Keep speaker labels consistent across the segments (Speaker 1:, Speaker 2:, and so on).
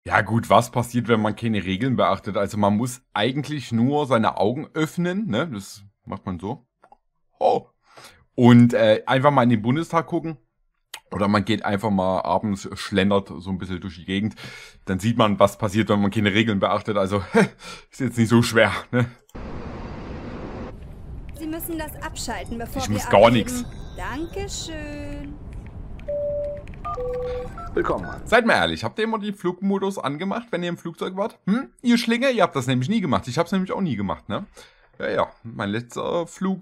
Speaker 1: Ja gut, was passiert, wenn man keine Regeln beachtet? Also man muss eigentlich nur seine Augen öffnen, ne? Das macht man so. Oh. Und einfach mal in den Bundestag gucken. Oder man geht einfach mal abends, schlendert so ein bisschen durch die Gegend. Dann sieht man, was passiert, wenn man keine Regeln beachtet. Also ist jetzt nicht so schwer, ne?
Speaker 2: Sie müssen das abschalten, bevor
Speaker 1: Ich
Speaker 2: wir
Speaker 1: muss gar
Speaker 2: abheben.
Speaker 1: nichts.
Speaker 2: Dankeschön.
Speaker 3: Willkommen.
Speaker 1: Seid mal ehrlich, habt ihr immer den Flugmodus angemacht, wenn ihr im Flugzeug wart? Ihr Schlinge, ihr habt das nämlich nie gemacht. Ich hab's nämlich auch nie gemacht, ne? Ja, mein letzter Flug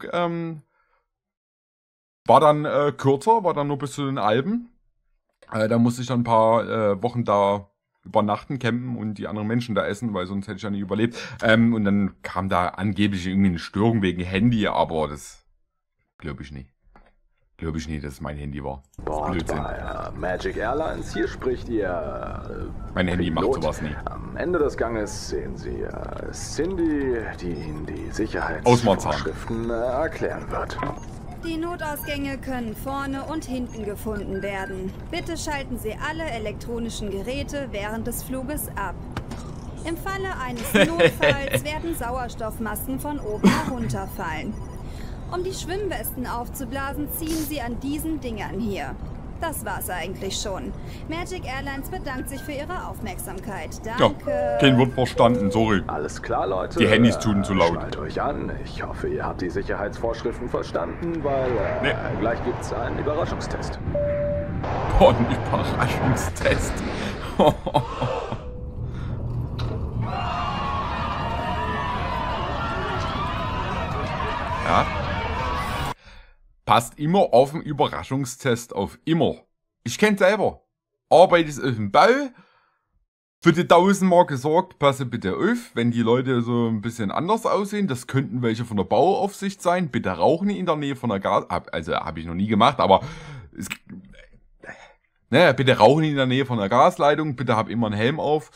Speaker 1: war dann kürzer, war dann nur bis zu den Alpen. Da musste ich dann ein paar Wochen da übernachten, campen und die anderen Menschen da essen, weil sonst hätte ich ja nicht überlebt. Und dann kam da angeblich irgendwie eine Störung wegen Handy, aber das glaube ich nicht. Glaube ich nicht, dass es mein Handy war.
Speaker 3: Bord
Speaker 1: Blödsinn.
Speaker 3: bei Magic Airlines. Hier spricht Ihr
Speaker 1: Mein Handy macht
Speaker 3: Pilot.
Speaker 1: sowas nie.
Speaker 3: Am Ende des Ganges sehen Sie Cindy, die Ihnen die
Speaker 1: Ausmarzahn.
Speaker 3: Sicherheitsvorschriften erklären wird.
Speaker 2: Die Notausgänge können vorne und hinten gefunden werden. Bitte schalten Sie alle elektronischen Geräte während des Fluges ab. Im Falle eines Notfalls werden Sauerstoffmasken von oben herunterfallen. Um die Schwimmwesten aufzublasen, ziehen Sie an diesen Dingern hier. Das war's eigentlich schon. Magic Airlines bedankt sich für Ihre Aufmerksamkeit.
Speaker 1: Ja,
Speaker 2: Danke.
Speaker 1: kein Wort verstanden, sorry.
Speaker 3: Alles klar, Leute.
Speaker 1: Die Handys tun zu laut.
Speaker 3: Schnallt euch an. Ich hoffe, ihr habt die Sicherheitsvorschriften verstanden, weil gleich gibt's einen Überraschungstest.
Speaker 1: Boah, ein Überraschungstest. Ja. Passt immer auf den Überraschungstest auf. Immer. Ich kenn's selber. Arbeitest auf dem Bau. Für die 1000 Mal gesorgt, passe bitte auf, wenn die Leute so ein bisschen anders aussehen. Das könnten welche von der Bauaufsicht sein. Bitte rauchen die in der Nähe von der Gas... Also, habe ich noch nie gemacht, aber... bitte rauchen die in der Nähe von der Gasleitung. Bitte hab immer einen Helm auf.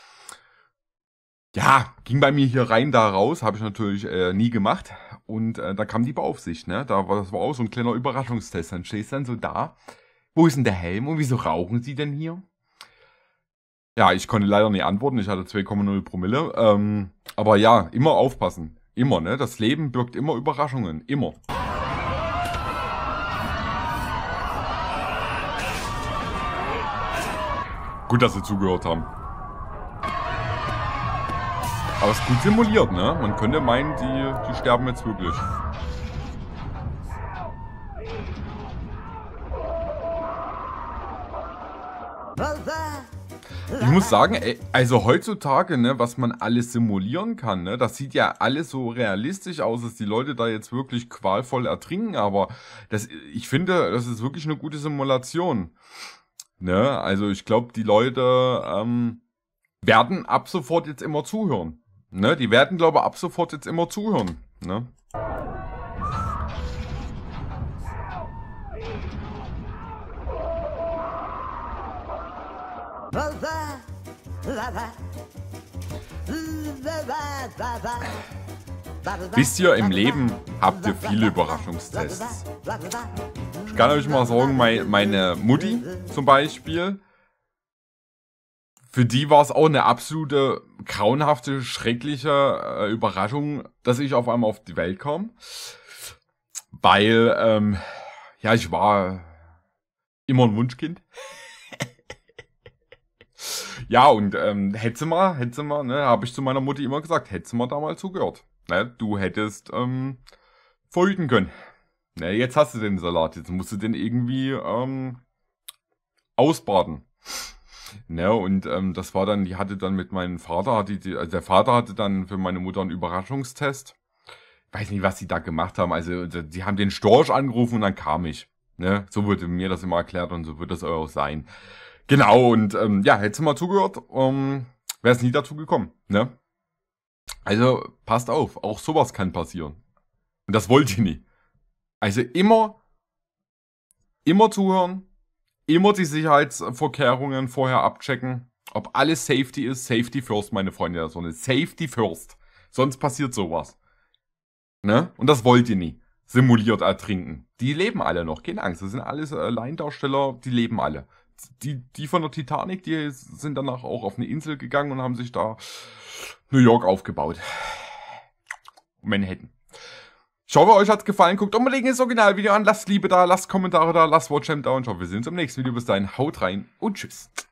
Speaker 1: Ja, ging bei mir hier rein, da raus. Habe ich natürlich nie gemacht. Und da kam die Bauaufsicht, ne? Das war auch so ein kleiner Überraschungstest. Dann stehst du dann so da. Wo ist denn der Helm und wieso rauchen sie denn hier? Ja, ich konnte leider nicht antworten. Ich hatte 2,0 Promille. Aber ja, immer aufpassen. Immer, ne? Das Leben birgt immer Überraschungen. Immer. Gut, dass sie zugehört haben. Aber es ist gut simuliert, ne? Man könnte meinen, die sterben jetzt wirklich. Ich muss sagen, ey, also heutzutage, ne, was man alles simulieren kann, ne, das sieht ja alles so realistisch aus, dass die Leute da jetzt wirklich qualvoll ertrinken, aber ich finde, das ist wirklich eine gute Simulation. Ne, also ich glaube, die Leute werden ab sofort jetzt immer zuhören. Ne, die werden, glaube ich, ab sofort jetzt immer zuhören. Ne? Wisst ihr, im Leben habt ihr viele Überraschungstests. Ich kann euch mal sagen, meine Mutti zum Beispiel, für die war es auch eine absolute, grauenhafte, schreckliche Überraschung, dass ich auf einmal auf die Welt kam. Weil, ja, ich war immer ein Wunschkind. Ja, und hätte sie mal, ne, habe ich zu meiner Mutti immer gesagt, hätte sie mal da mal zugehört. Ne, du hättest verhüten können. Ne, jetzt hast du den Salat, jetzt musst du den irgendwie ausbraten. Ne, und das war dann, die hatte dann mit meinem Vater, also der Vater hatte dann für meine Mutter einen Überraschungstest. Weiß nicht, was sie da gemacht haben. Also, die haben den Storch angerufen und dann kam ich. Ne, so wurde mir das immer erklärt und so wird das auch sein. Genau, und ja, hättest du mal zugehört, wäre es nie dazu gekommen, ne? Also, passt auf, auch sowas kann passieren. Und das wollte ich nie. Also immer zuhören, immer die Sicherheitsvorkehrungen vorher abchecken, ob alles Safety ist. Safety first, meine Freunde, so eine Safety first. Sonst passiert sowas. Ne? Und das wollt ihr nie. Simuliert ertrinken. Die leben alle noch, keine Angst, das sind alles Laiendarsteller, die leben alle. die von der Titanic, die sind danach auch auf eine Insel gegangen und haben sich da New York aufgebaut. Manhattan. Ich hoffe, euch hat's gefallen. Guckt unbedingt das Originalvideo an. Lasst Liebe da, lasst Kommentare da, lasst Watcham da und ich hoffe, wir sehen uns im nächsten Video. Bis dahin, haut rein und tschüss.